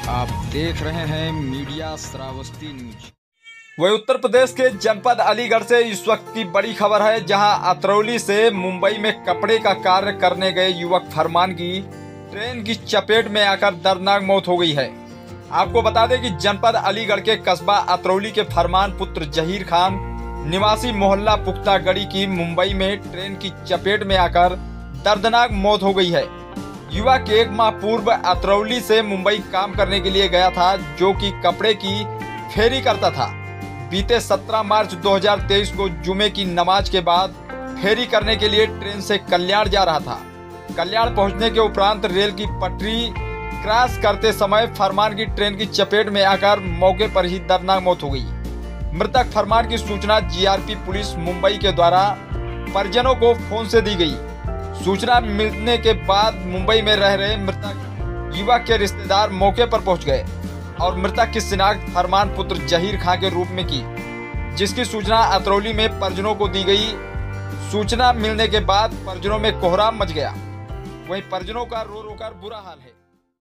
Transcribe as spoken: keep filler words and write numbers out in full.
आप देख रहे हैं मीडिया श्रावस्ती न्यूज। वही उत्तर प्रदेश के जनपद अलीगढ़ से इस वक्त की बड़ी खबर है, जहां अतरौली से मुंबई में कपड़े का कार्य करने गए युवक फरमान की ट्रेन की चपेट में आकर दर्दनाक मौत हो गई है। आपको बता दें कि जनपद अलीगढ़ के कस्बा अतरौली के फरमान पुत्र जहीर खान निवासी मोहल्ला पुख्ता गढ़ी की मुंबई में ट्रेन की चपेट में आकर दर्दनाक मौत हो गई है। युवक एक माह पूर्व अतरौली से मुंबई काम करने के लिए गया था, जो कि कपड़े की फेरी करता था। बीते सत्रह मार्च दो हज़ार तेईस को जुमे की नमाज के बाद फेरी करने के लिए ट्रेन से कल्याण जा रहा था। कल्याण पहुंचने के उपरांत रेल की पटरी क्रॉस करते समय फरमान की ट्रेन की चपेट में आकर मौके पर ही दर्दनाक मौत हो गई। मृतक फरमान की सूचना जीआरपी पुलिस मुंबई के द्वारा परिजनों को फोन से दी गई। सूचना मिलने के बाद मुंबई में रह रहे मृतक युवक के रिश्तेदार मौके पर पहुंच गए और मृतक की शिनाख्त फरमान पुत्र जहीर खान के रूप में की, जिसकी सूचना अतरौली में परिजनों को दी गई। सूचना मिलने के बाद परिजनों में कोहराम मच गया। वहीं परिजनों का रो रो कर बुरा हाल है।